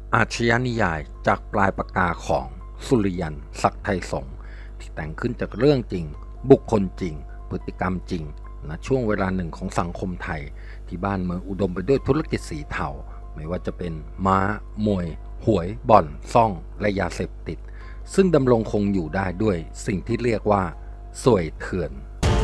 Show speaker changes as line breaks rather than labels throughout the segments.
อาชญานิยายจากปลายปากกาของสุริยันศักดิ์ไทยสงฆ์ที่แต่งขึ้นจากเรื่องจริงบุคคลจริงพฤติกรรมจริงณช่วงเวลาหนึ่งของสังคมไทยที่บ้านเมืองอุดมไปด้วยธุรกิจสีเทาไม่ว่าจะเป็นม้ามวยหวยบ่อนซ่องและยาเสพติดซึ่งดำรงคงอยู่ได้ด้วยสิ่งที่เรียกว่าสวยเถื่อน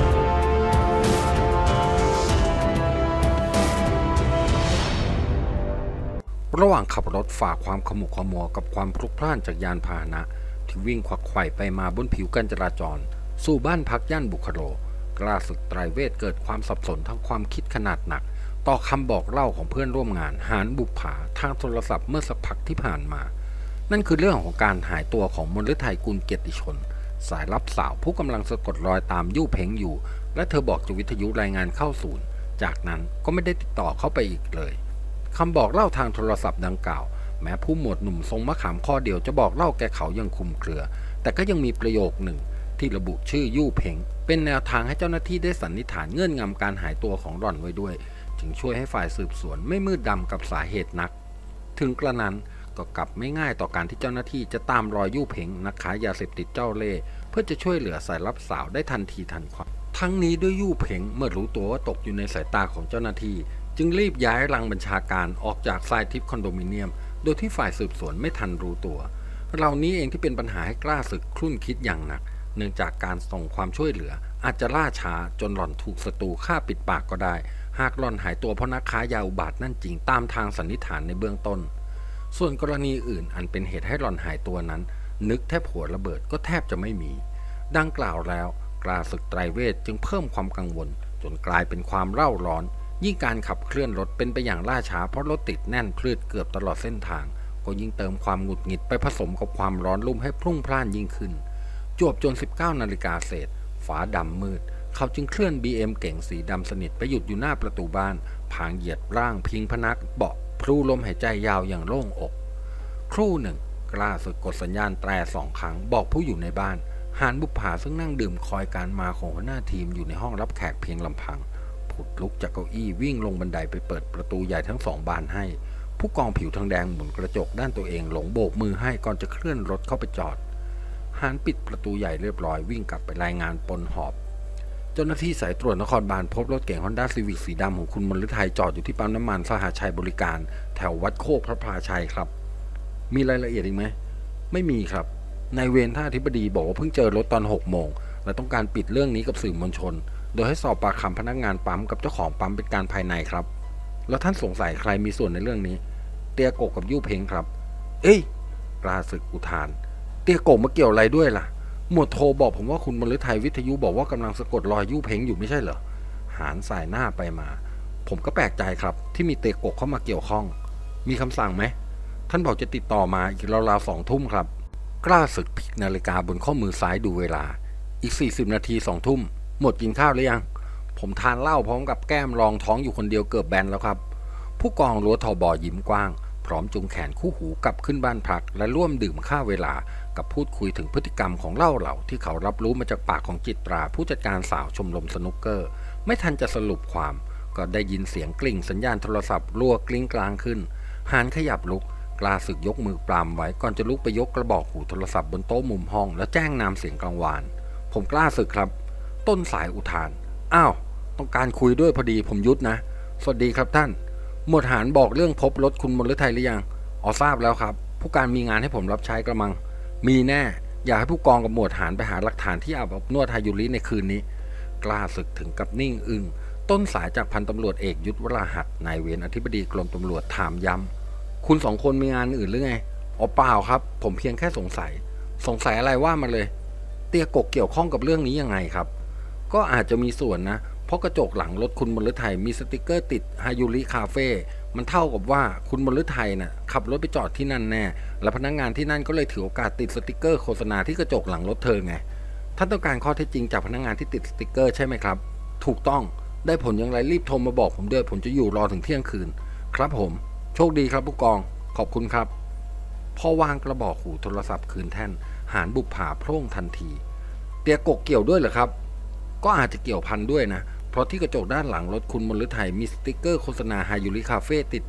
ระหว่างขับรถฝ่าความขมุกขมัวกับความพลุกพล่านจากยานพาหนะที่วิ่งขวักไขว่ไปมาบนผิวการจราจรสู่บ้านพักย่านบุคโลกล้าศึกไตรเวทเกิดความสับสนทั้งความคิดขนาดหนักต่อคำบอกเล่าของเพื่อนร่วมงานหานบุปผาทางโทรศัพท์เมื่อสักพักที่ผ่านมานั่นคือเรื่องของการหายตัวของมฤทัยกุลเกียรติชนสายลับสาวผู้กำลังสะกดรอยตามยู่เพ้งอยู่และเธอบอกจะวิทยุรายงานเข้าศูนย์จากนั้นก็ไม่ได้ติดต่อเข้าไปอีกเลยคำบอกเล่าทางโทรศัพท์ดังกล่าวแม้ผู้หมวดหนุ่มทรงมะขามข้อเดียวจะบอกเล่าแกเขายังคลุมเครือแต่ก็ยังมีประโยคหนึ่งที่ระบุชื่อยู่เพ้งเป็นแนวทางให้เจ้าหน้าที่ได้สันนิษฐานเงื่อนงำการหายตัวของหล่อนไว้ด้วยจึงช่วยให้ฝ่ายสืบสวนไม่มืดดำกับสาเหตุนักถึงกระนั้นก็กลับไม่ง่ายต่อการที่เจ้าหน้าที่จะตามรอยยู่เพ้งนักขายยาเสพติดเจ้าเล่ห์เพื่อจะช่วยเหลือสายลับสาวได้ทันทีทันควันทั้งนี้ด้วยยู่เพ้งเมื่อรู้ตัวว่าตกอยู่ในสายตาของเจ้าหน้าที่จึงรีบย้ายรังบัญชาการออกจากทรายทิพย์คอนโดมิเนียมโดยที่ฝ่ายสืบสวนไม่ทันรู้ตัวเหล่านี้เองที่เป็นปัญหาให้กล้าศึกครุ่นคิดอย่างหนักเนื่องจากการส่งความช่วยเหลืออาจจะล่าช้าจนหล่อนถูกศัตรูฆ่าปิดปากก็ได้หากหล่อนหายตัวเพราะนักค้ายาอุบาทนั่นจริงตามทางสันนิษฐานในเบื้องต้นส่วนกรณีอื่นอันเป็นเหตุให้หล่อนหายตัวนั้นนึกแทบหัวระเบิดก็แทบจะไม่มีดังกล่าวแล้วกล้าศึกไตรเวทจึงเพิ่มความกังวลจนกลายเป็นความเร่าร้อนยิ่งการขับเคลื่อนรถเป็นไปอย่างล่าช้าเพราะรถติดแน่นพลืดเกือบตลอดเส้นทางก็ยิ่งเติมความหงุดหงิดไปผสมกับความร้อนรุ่มให้พรุ่งพล่านยิ่งขึ้นจวบจน 19 นาฬิกาเศษฟ้าดำมืดเขาจึงเคลื่อน BM เก๋งสีดำสนิทไปหยุดอยู่หน้าประตูบ้านพางเหยียดร่างพิงพนักเบาะพลูลมหายใจยาวอย่างโล่งอกครู่หนึ่งกล้าสึกกดสัญญาณแตร2 ครั้งบอกผู้อยู่ในบ้านหานบุปผาซึ่งนั่งดื่มคอยการมาของหัวหน้าทีมอยู่ในห้องรับแขกเพียงลำพังผุดลุกจากเก้าอี้วิ่งลงบันไดไปเปิดประตูใหญ่ทั้ง2 บานให้ผู้กองผิวทองแดงหมุนกระจกด้านตัวเองหลงโบกมือให้ก่อนจะเคลื่อนรถเข้าไปจอดหานปิดประตูใหญ่เรียบร้อยวิ่งกลับไปรายงานปนหอบเจ้าหน้าที่สายตรวจนครบาลพบรถเก๋ง Honda Civic สีดำของคุณมฤทัยจอดอยู่ที่ปั๊มน้ำมันสหชัยบริการแถววัดโคกพระพลาชัยครับมีรายละเอียดอีกไหมไม่มีครับนายเวรท่านอธิบดีบอกว่าเพิ่งเจอรถตอน6 โมงและต้องการปิดเรื่องนี้กับสื่อมวลชนโดยให้สอบปากคำพนักงานปั๊มกับเจ้าของปั๊มเป็นการภายในครับแล้วท่านสงสัยใครมีส่วนในเรื่องนี้เตียโกกับยู่เพ้งครับเอ้ยกล้าศึกอุทานเตียโกมาเกี่ยวอะไรด้วยล่ะหมวดโทบอกผมว่าคุณมฤทัยวิทยุบอกว่ากำลังสะกดรอยยู่เพ้งอยู่ไม่ใช่เหรอหานสายหน้าไปมาผมก็แปลกใจครับที่มีเตียโกเข้ามาเกี่ยวข้องมีคำสั่งไหมท่านบอกจะติดต่อมาอีกราวๆ2 ทุ่มครับกล้าศึกพลิกนาฬิกาบนข้อมือซ้ายดูเวลาอีก40 นาที2 ทุ่มหมดกินข้าวหรือยังผมทานเหล้าพร้อมกับแก้มรองท้องอยู่คนเดียวเกือบแบนแล้วครับผู้กองรั้วทบยิ้มกว้างพร้อมจุงแขนคู่หูกลับขึ้นบ้านพักและร่วมดื่มข้าวเวลากับพูดคุยถึงพฤติกรรมของเล่าเหล่าที่เขารับรู้มาจากปากของจิตราผู้จัดการสาวชมรมสนุกเกอร์ไม่ทันจะสรุปความก็ได้ยินเสียงกลิ่งสัญญาณโทรศัพท์รัวกลิ้งกลางขึ้นหานขยับลุกกล้าศึกยกมือปรามไว้ก่อนจะลุกไปยกกระบอกหูโทรศัพท์บนโต๊ะมุมห้องแล้วแจ้งนามเสียงกลางวานผมกล้าศึกครับต้นสายอุทานอ้าวต้องการคุยด้วยพอดีผมยุทธนะสวัสดีครับท่านหมวดหานบอกเรื่องพบรถคุณมฤทัยหรือยังอ๋อทราบแล้วครับผู้การมีงานให้ผมรับใช้กระมังมีแน่อยากให้ผู้กองกับหมวดหานไปหาหลักฐานที่อาบอบนวดฮายุริในคืนนี้กล้าศึกถึงกับนิ่งอึ้งต้นสายจากพันตำรวจเอกยุทธวราหัตนายเวรอธิบดีกรมตำรวจถามย้ำคุณ2 คนมีงานอื่นหรือไงอ๋อเปล่าครับผมเพียงแค่สงสัยอะไรว่ามาเลยเตียกกเกี่ยวข้องกับเรื่องนี้ยังไงครับก็อาจจะมีส่วนนะเพราะกระจกหลังรถคุณมฤทัยมีสติกเกอร์ติดฮายุริคาเฟ่มันเท่ากับว่าคุณมฤทัยน่ะขับรถไปจอดที่นั่นแน่และพนักงานที่นั่นก็เลยถือโอกาสติดสติกเกอร์โฆษณาที่กระจกหลังรถเธอไงท่านต้องการข้อเท็จจริงจากพนักงานที่ติดสติกเกอร์ใช่ไหมครับถูกต้องได้ผลอย่างไรรีบโทรมาบอกผมด้วยผมจะอยู่รอถึงเที่ยงคืนครับผมโชคดีครับผู้กองขอบคุณครับพอวางกระบอกหูโทรศัพท์คืนแท่นหานบุปผาโพร่งทันทีเตียกกเกี่ยวด้วยเหรอครับก็อาจจะเกี่ยวพันด้วยนะเพราะที่กระจกด้านหลังรถคุณมฤทัยมีสติกเกอร์โฆษณาฮายุริคาเฟ่ติดอยู่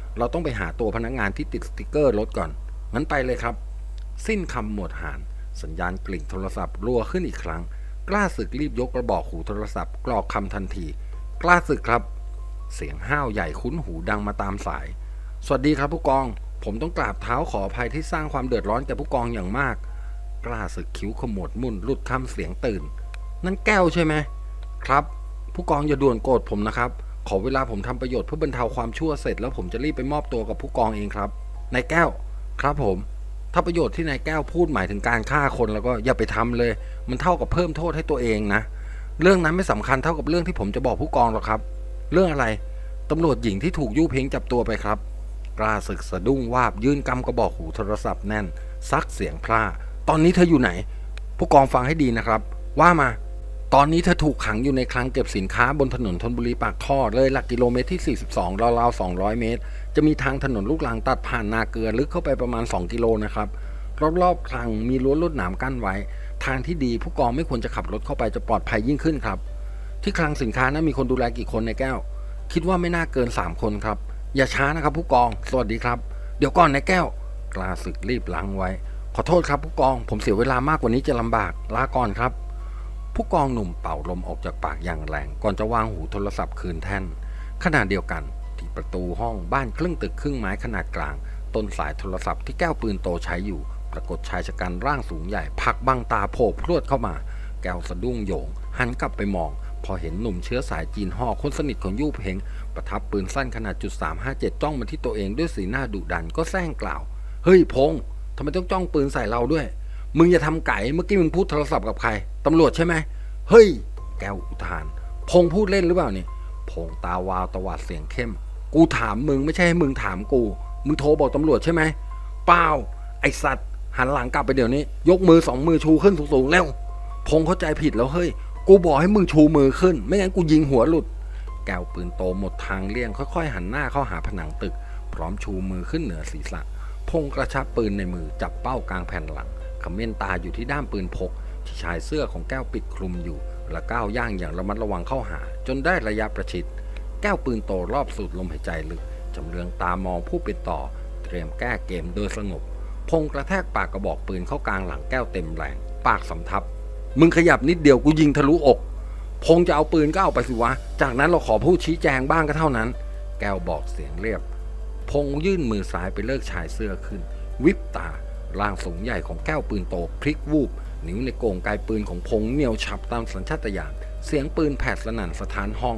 เราต้องไปหาตัวพนักงานที่ติดสติกเกอร์รถก่อนงั้นไปเลยครับสิ้นคำหมวดหานสัญญาณกลิ่งโทรศัพท์รัวขึ้นอีกครั้งกล้าศึกรีบยกกระบอกหูโทรศัพท์กรอกคำทันทีกล้าศึกครับเสียงห้าวใหญ่คุ้นหูดังมาตามสายสวัสดีครับผู้กองผมต้องกราบเท้าขออภัยที่สร้างความเดือดร้อนแก่ผู้กองอย่างมากกล้าศึกคิ้วขมวดมุ่นหลุดคำเสียงตื่นนั่นแก้วใช่ไหมครับผู้กองอย่าด่วนโกรธผมนะครับขอเวลาผมทำประโยชน์เพื่อบรรเทาความชั่วเสร็จแล้วผมจะรีบไปมอบตัวกับผู้กองเองครับนายแก้วครับผมถ้าประโยชน์ที่นายแก้วพูดหมายถึงการฆ่าคนแล้วก็อย่าไปทำเลยมันเท่ากับเพิ่มโทษให้ตัวเองนะเรื่องนั้นไม่สำคัญเท่ากับเรื่องที่ผมจะบอกผู้กองหรอกครับเรื่องอะไรตำรวจหญิงที่ถูกยู่เพ้งจับตัวไปครับกล้าศึกสะดุ้งวาบยื่นกำกระบอกหูโทรศัพท์แน่นซักเสียงพร่าตอนนี้เธออยู่ไหนผู้กองฟังให้ดีนะครับว่ามาตอนนี้เธอถูกขังอยู่ในคลังเก็บสินค้าบนถนนธนบุรีปากท่อเลยหลักกิโลเมตรที่42ราวๆ200เมตรจะมีทางถนนลูกรังตัดผ่านนาเกลือลึกเข้าไปประมาณ2กิโลนะครับรอบๆคลังมีรั้วลวดหนามกั้นไว้ทางที่ดีผู้กองไม่ควรจะขับรถเข้าไปจะปลอดภัยยิ่งขึ้นครับที่คลังสินค้านั้นมีคนดูแลกี่คนในแก้วคิดว่าไม่น่าเกิน3คนครับอย่าช้านะครับผู้กองสวัสดีครับเดี๋ยวก่อนนายแก้วกล้าศึกรีบล้างไว้ขอโทษครับผู้กองผมเสียเวลามากกว่านี้จะลำบากลาก่อนครับผู้กองหนุ่มเป่าลมออกจากปากอย่างแรงก่อนจะวางหูโทรศัพท์คืนแท่นขณะเดียวกันที่ประตูห้องบ้านครึ่งตึกครึ่งไม้ขนาดกลางต้นสายโทรศัพท์ที่แก้วปืนโตใช้อยู่ปรากฏชายชะกันร่างสูงใหญ่พักบังตาโผล่พรวดเข้ามาแก้วสะดุ้งโยงหันกลับไปมองพอเห็นหนุ่มเชื้อสายจีนห่อคนสนิทของยู่เพ้งประทับปืนสั้นขนาด.357จ้องมาที่ตัวเองด้วยสีหน้าดุดันก็แซงกล่าวเฮ้ยพงทำไมต้องจ้องปืนใส่เราด้วยมึงอย่าทำไก่เมื่อกี้มึงพูดโทรศัพท์กับใครตำรวจใช่ไหมเฮ้ยแก้วอุทานพงพูดเล่นหรือเปล่านี่พงตาวาวตวาดเสียงเข้มกูถามมึงไม่ใช่ให้มึงถามกูมึงโทรบอกตำรวจใช่ไหมเปล่าไอสัตว์หันหลังกลับไปเดี๋ยวนี้ยกมือ2มือชูขึ้นสูงๆแล้วพงเข้าใจผิดแล้วเฮ้ยกูบอกให้มึงชูมือขึ้นไม่งั้นกูยิงหัวหลุดแก้วปืนโตหมดทางเลี่ยงค่อยๆหันหน้าเข้าหาผนังตึกพร้อมชูมือขึ้นเหนือศีรษะพงกระชับปืนในมือจับเป้ากลางแผ่นหลังเขม้นตาอยู่ที่ด้ามปืนพกที่ชายเสื้อของแก้วปิดคลุมอยู่และก้าวย่างอย่างระมัดระวังเข้าหาจนได้ระยะประชิดแก้วปืนโตรอบสูดลมหายใจลึกจำเรืองตามองผู้เป็นต่อเตรียมแก้เกมโดยสงบพงกระแทกปากกระบอกปืนเข้ากลางหลังแก้วเต็มแรงปากสำทับมึงขยับนิดเดียวกูยิงทะลุอกพงจะเอาปืนก็เอาไปสิวะจากนั้นเราขอพูดชี้แจงบ้างก็เท่านั้นแก้วบอกเสียงเรียบพงยื่นมือซ้ายไปเลิกชายเสื้อขึ้นวิบตาร่างสูงใหญ่ของแก้วปืนโตพลิกวูบนิ้วในโก่งไกปืนของพงเหนี่ยวฉับตามสัญชาตญาณเสียงปืนแผดสนั่นสถานห้อง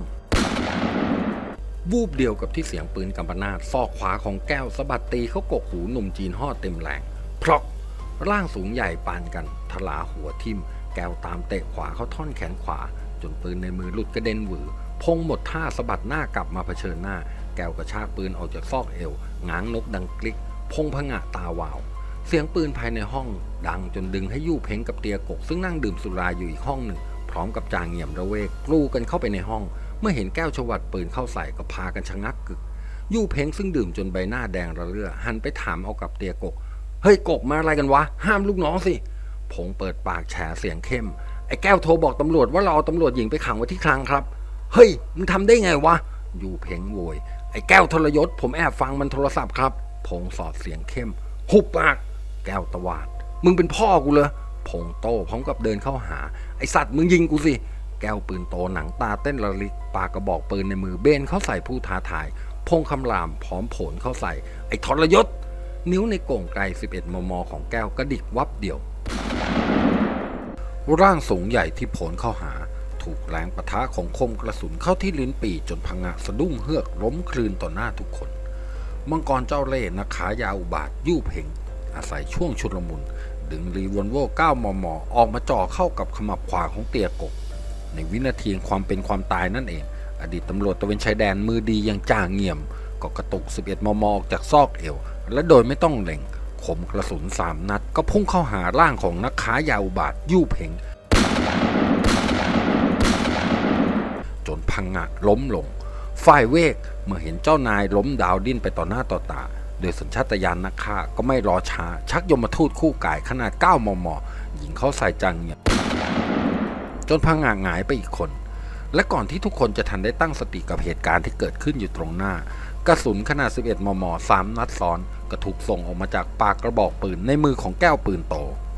วูบเดียวกับที่เสียงปืนกำปนาตซอกขวาของแก้วสะบัดตีเข้ากกหูหนุ่มจีนห่อเต็มแรงเพราะร่างสูงใหญ่ปานกันทลาหัวทิ่มแก้วตามเตะขวาเข้าท่อนแขนขวาจนปืนในมือหลุดกระเด็นหวือพงหมดท่าสะบัดหน้ากลับมาเผชิญหน้าแก้วกระชากปืนออกจากซอกเอวง้างนกดังกลิกพงผงะตาวาวเสียงปืนภายในห้องดังจนดึงให้ยู่เพ้งกับเตียกกซึ่งนั่งดื่มสุราอยู่อีกห้องหนึ่งพร้อมกับจางเงี่ยมระเวกกลูกันเข้าไปในห้องเมื่อเห็นแก้วชวัดปืนเข้าใส่ก็พากันชะงักกึกยู่เพ้งซึ่งดื่มจนใบหน้าแดงระเรื่อหันไปถามเอากับเตียกกเฮ้ยกกมาอะไรกันวะห้ามลูกน้องสิพงเปิดปากแฉเสียงเข้มไอ้แก้วโทรบอกตำรวจว่าเราเอาตำรวจหญิงไปขังไว้ที่คลังครับเฮ้ยมึงทำได้ไงวะยู่เพ้งโวยไอ้แก้วทรยศผมแอบฟังมันโทรศัพท์ครับพงสอดเสียงเข้มหุบปากแก้วตวาดมึงเป็นพ่อกูเลยพงโตพร้อมกับเดินเข้าหาไอสัตว์มึงยิงกูสิแก้วปืนโตหนังตาเต้นระลิกปากกระบอกปืนในมือเบนเข้าใส่ผู้ท้าทายพงคำรามพร้อมโผลเข้าใส่ไอทรยศนิ้วในโก่งไกล11 มม.ของแก้วกระดิกวับเดียวร่างสูงใหญ่ที่โผลเข้าหาถูกแรงปะทะของคมกระสุนเข้าที่ลิ้นปี่จนพังงะสะดุ้งเฮือกล้มคลืนต่อหน้าทุกคนมังกรเจ้าเล่ห์นักขายาวอุบาทยู่เพ่งอาศัยช่วงชุลมุนดึงรีวอลโว่9 มม.ออกมาจ่อเข้ากับขมับขวาของเตียกกในวินาทีความเป็นความตายนั่นเองอดีตตำรวจตระเวนชายแดนมือดีอย่างจ่าเงี่ยมก็กระตุก11 มม.ออกจากซอกเอวและโดยไม่ต้องเล็งคมกระสุน3 นัดก็พุ่งเข้าหาร่างของนักขายาวอุบาทยู่เพ่งจนพังงะล้มลงฝ่ายเวกเมื่อเห็นเจ้านายล้มดาวดิ้นไปต่อหน้าต่อตาโดยสัญชาตญาณนักฆ่าก็ไม่รอช้าชักยมทูตคู่กายขนาด9 มม.ยิงเข้าใส่จังเนี่ยจนพังงะหงายไปอีกคนและก่อนที่ทุกคนจะทันได้ตั้งสติกับเหตุการณ์ที่เกิดขึ้นอยู่ตรงหน้ากระสุนขนาด 11 มม. 3 นัดซ้อนก็ถูกส่งออกมาจากปากกระบอกปืนในมือของแก้วปืนโต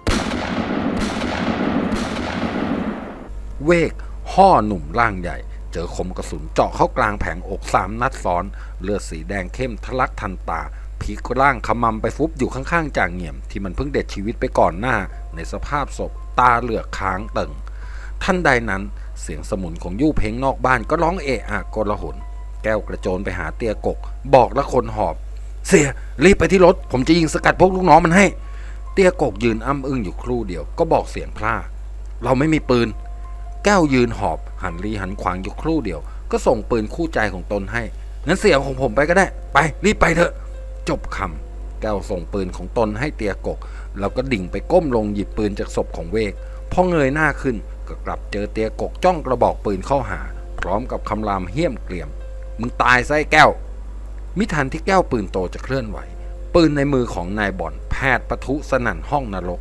เวกห่อหนุ่มร่างใหญ่เจอคมกระสุนเจาะเข้ากลางแผงอก3 นัดซ้อนเลือดสีแดงเข้มทะลักทันตาพลิกร่างขมำไปฟุบอยู่ข้างๆจ่าเงี่ยมที่มันเพิ่งเด็ดชีวิตไปก่อนหน้าในสภาพศพตาเหลือกค้างเติ่งทันใดนั้นเสียงสมุนของยู่เพ้งนอกบ้านก็ร้องเอะอะโกลาหลแก้วกระโจนไปหาเตียกกบอกละคนหอบเสียรีบไปที่รถผมจะยิงสกัดพวกลูกน้องมันให้เตียกกยืนอ้ำอึ้งอยู่ครู่เดียวก็บอกเสียงพร่าเราไม่มีปืนแก้วยืนหอบหันรีหันขวางอยู่ครู่เดียวก็ส่งปืนคู่ใจของตนให้งั้นเสียงของผมไปก็ได้ไปรีบไปเถอะจบคำแก้วส่งปืนของตนให้เตียกกแล้วก็ดิ่งไปก้มลงหยิบปืนจากศพของเวกพอเงยหน้าขึ้นก็กลับเจอเตียกกจ้องกระบอกปืนเข้าหาพร้อมกับคำรามเหี้ยมเกรียมมึงตายซะไอ้แก้วมิทันที่แก้วปืนโตจะเคลื่อนไหวปืนในมือของนายบอนแผดปะทุสนั่นห้องนรก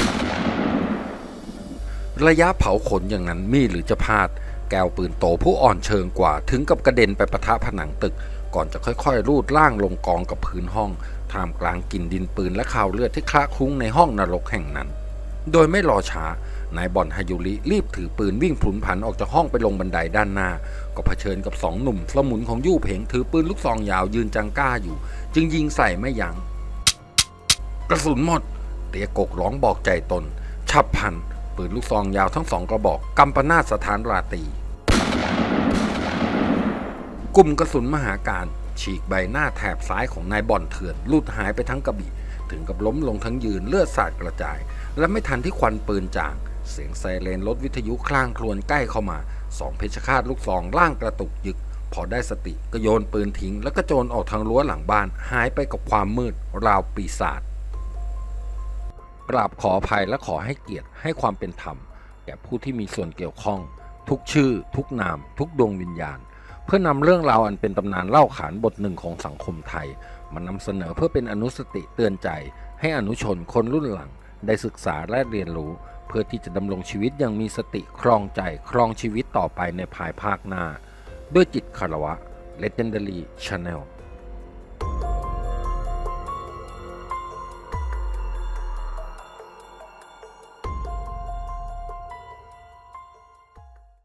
ระยะเผาขนอย่างนั้นมีหรือจะพลาดแก้วปืนโตผู้อ่อนเชิงกว่าถึงกับกระเด็นไปปะทะผนังตึกก่อนจะค่อยๆรูดล่างลงกองกับพื้นห้องท่ามกลางกลิ่นดินปืนและข่าวเลือดที่คละคลุ้งในห้องนรกแห่งนั้นโดยไม่รอช้านายบอนฮายุริรีบถือปืนวิ่งพลุนผันออกจากห้องไปลงบันไดด้านหน้าก็เผชิญกับ2 หนุ่มสมุนของยู่เพ้งถือปืนลูกซองยาวยืนจังก้าอยู่จึงยิงใส่ไม่ยั้งกระสุนหมดเตียกกร้องบอกใจตนฉับพลันปืนลูกซองยาวทั้ง2 กระบอกกำปนาตสถานราตรีกลุ่มกระสุนมหาการฉีกใบหน้าแถบซ้ายของนายบอนเถื่อนหลุดหายไปทั้งกระบี่ถึงกับล้มลงทั้งยืนเลือดสาดกระจายและไม่ทันที่ควันปืนจางเสียงไซเรนรถวิทยุคลางครวญใกล้เข้ามา2 เพชฌฆาตลูกซองร่างกระตุกยึกพอได้สติก็โยนปืนทิ้งแล้วก็โจรออกทางรั้วหลังบ้านหายไปกับความมืดราวปีศาจกราบขออภัยและขอให้เกียรติให้ความเป็นธรรมแก่ผู้ที่มีส่วนเกี่ยวข้องทุกชื่อทุกนามทุกดวงวิญญาณเพื่อนำเรื่องราวอันเป็นตำนานเล่าขานบทหนึ่งของสังคมไทยมานำเสนอเพื่อเป็นอนุสติเตือนใจให้อนุชนคนรุ่นหลังได้ศึกษาและเรียนรู้เพื่อที่จะดำรงชีวิตอย่างมีสติครองใจครองชีวิตต่อไปในภายภาคหน้าด้วยจิตคารวะ Legendary Channel